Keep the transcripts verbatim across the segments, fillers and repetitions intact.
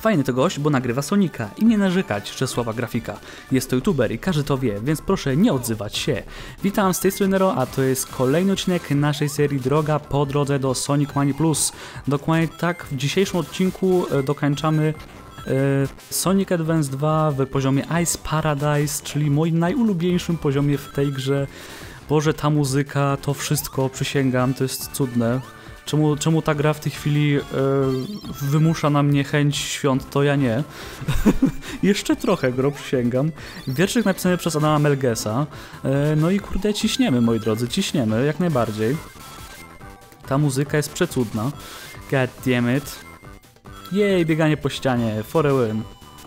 Fajny to gość, bo nagrywa Sonika i nie narzekać, że słaba grafika. Jest to youtuber i każdy to wie, więc proszę nie odzywać się. Witam, z tej strony Nero, a to jest kolejny odcinek naszej serii Droga po drodze do Sonic Mania Plus. Dokładnie tak, w dzisiejszym odcinku dokończamy e, Sonic Advance dwa w poziomie Ice Paradise, czyli moim najulubieńszym poziomie w tej grze. Boże, ta muzyka, to wszystko, przysięgam, to jest cudne. Czemu, czemu ta gra w tej chwili yy, wymusza na mnie chęć świąt, to ja nie. Jeszcze trochę gro, przysięgam. Wierszyk napisany przez Adama Melgesa. Yy, no i kurde, ciśniemy, moi drodzy, ciśniemy, jak najbardziej. Ta muzyka jest przecudna. God damn it. Jej, bieganie po ścianie, for a win.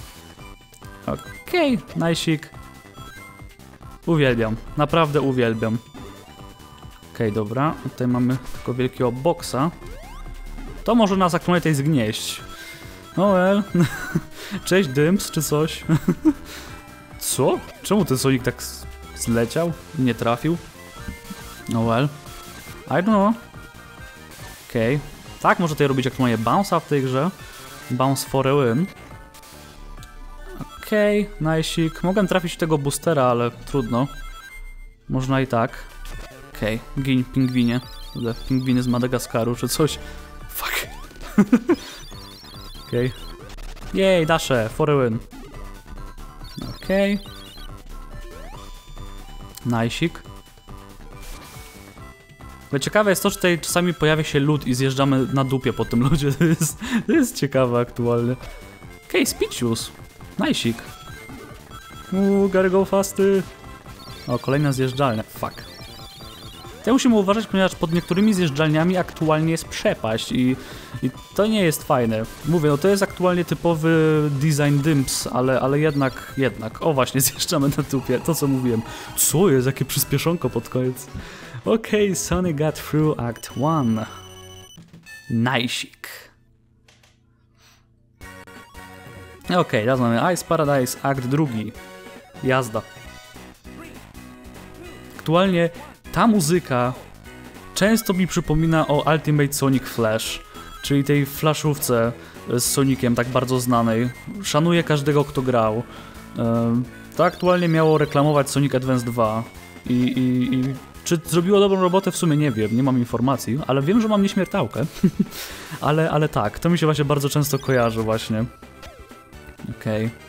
Okej, okay, najsik. Uwielbiam, naprawdę uwielbiam. Okej, okay, dobra, tutaj mamy tylko wielkiego boksa. To może nas aktualnie tutaj zgnieść. No well. Cześć Dyms, czy coś? Co? Czemu ten Sonic tak zleciał i nie trafił? No well. I don't know. Okej. Okay. Tak, może tutaj robić aktualnie bounce'a w tej grze. Bounce for a win. Okej, okay, najsik. Mogłem trafić w tego boostera, ale trudno. Można i tak. Okej, okay, gin, pingwinie. Pingwiny z Madagaskaru czy coś. Fuck. Okej. Okay. Jej, dasze, for a win. Okej. Okay. Najsik. Ale ciekawe jest to, że tutaj czasami pojawia się lód i zjeżdżamy na dupie po tym lodzie. To jest, to jest ciekawe aktualnie. Okej, okay, speed use. Najsik. Uuu, gotta go fasty. O, kolejna zjeżdżalnia. Fuck. Ja musimy uważać, ponieważ pod niektórymi zjeżdżalniami aktualnie jest przepaść i, i to nie jest fajne. Mówię, no to jest aktualnie typowy design Dymps, ale, ale jednak, jednak. O właśnie, zjeżdżamy na dupie, to co mówiłem. Co jest, jakie przyspieszonko pod koniec. Okej, okay, Sonic got through Act one. Najsik. Okej, okay, teraz mamy Ice Paradise, Akt drugi. Jazda. Aktualnie ta muzyka często mi przypomina o Ultimate Sonic Flash, czyli tej flashówce z Soniciem tak bardzo znanej. Szanuję każdego, kto grał. To aktualnie miało reklamować Sonic Advance dwa i, i, i czy zrobiło dobrą robotę? W sumie nie wiem, nie mam informacji, ale wiem, że mam nieśmiertelkę. ale, ale tak, to mi się właśnie bardzo często kojarzy właśnie. Okej. Okay.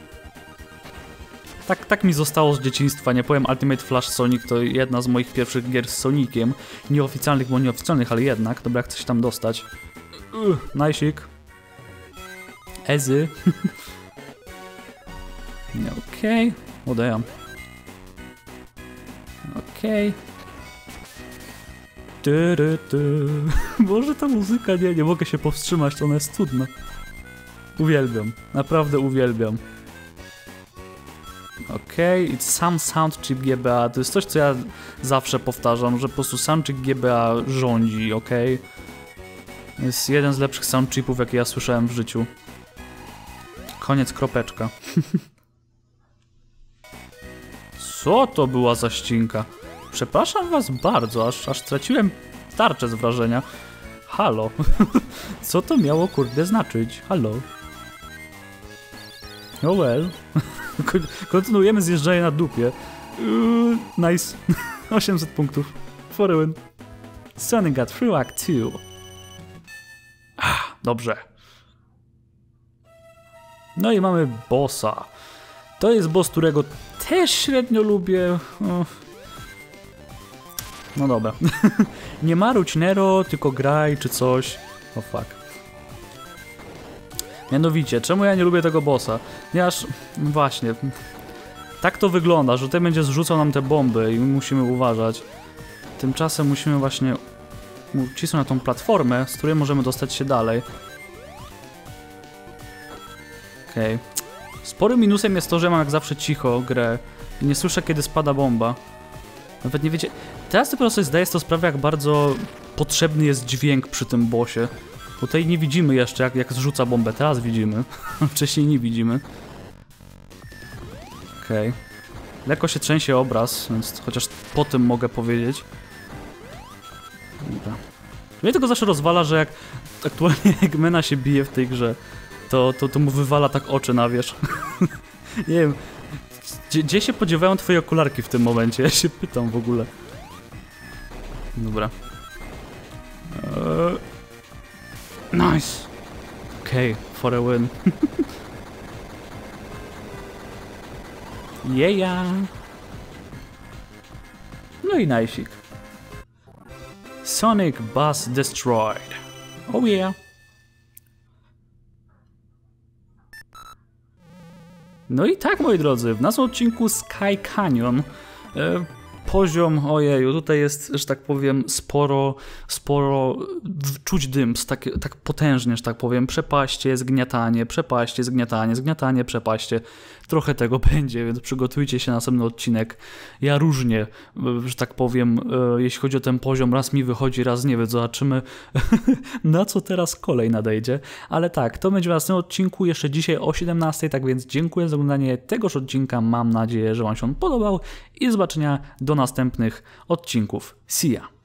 Tak, tak mi zostało z dzieciństwa, nie powiem, Ultimate Flash Sonic to jedna z moich pierwszych gier z Soniciem. Nieoficjalnych, bo nieoficjalnych, ale jednak. Dobra, jak coś tam dostać. Uh, najsik. Ezy. Okej. Okay. Odejam. Okej. Okay. Ty, ty, ty. Boże, ta muzyka, nie, nie mogę się powstrzymać, ona jest cudna. Uwielbiam, naprawdę uwielbiam. Okej, okay, it's some sound chip G B A, to jest coś, co ja zawsze powtarzam, że po prostu sound chip G B A rządzi, okej? Okay? Jest jeden z lepszych sound chipów, jakie ja słyszałem w życiu. Koniec, kropeczka. Co to była za ścinka? Przepraszam was bardzo, aż, aż straciłem tarczę z wrażenia. Halo? Co to miało kurde znaczyć? Halo? Oh well. Kontynuujemy zjeżdżanie na dupie. Uuu, nice. osiemset punktów. For a win. Sonic got through Act two. Ah, dobrze. No i mamy bossa. To jest boss, którego też średnio lubię. Oh. No dobra. Nie marudź Nero, tylko graj czy coś. O oh, fuck. Mianowicie, czemu ja nie lubię tego bossa? Ponieważ, właśnie, tak to wygląda, że tutaj będzie zrzucał nam te bomby i musimy uważać. Tymczasem musimy właśnie ucisnąć na tą platformę, z której możemy dostać się dalej. Okej. Okay. Sporym minusem jest to, że mam jak zawsze cicho grę i nie słyszę, kiedy spada bomba. Nawet nie wiecie... Teraz dopiero sobie zdaję sobie sprawę, jak bardzo potrzebny jest dźwięk przy tym bossie. Bo tutaj nie widzimy jeszcze, jak, jak zrzuca bombę. Teraz widzimy. Wcześniej nie widzimy. Okej. Okay. Lekko się trzęsie obraz, więc chociaż po tym mogę powiedzieć. Dobra. Mnie tylko zawsze rozwala, że jak aktualnie Eggmana się bije w tej grze, to, to, to mu wywala tak oczy na wierzch. Nie wiem, gdzie, gdzie się podziewają twoje okularki w tym momencie? Ja się pytam w ogóle. Dobra. Eee... Nice! Okej, okay, for a win. Yeah! No i najsik. Sonic Bus Destroyed. Oh yeah! No i tak, moi drodzy, w naszym odcinku Sky Canyon e, poziom, ojeju, tutaj jest, że tak powiem, sporo, sporo czuć dym, tak, tak potężnie, że tak powiem, przepaście, zgniatanie, przepaście, zgniatanie, zgniatanie, przepaście. Trochę tego będzie, więc przygotujcie się na następny odcinek. Ja różnie, że tak powiem, jeśli chodzi o ten poziom, raz mi wychodzi, raz nie, więc zobaczymy na co teraz kolej nadejdzie. Ale tak, to będzie w następnym odcinku, jeszcze dzisiaj o siedemnastej, tak więc dziękuję za oglądanie tegoż odcinka, mam nadzieję, że wam się on podobał i do zobaczenia do następnych odcinków. See ya!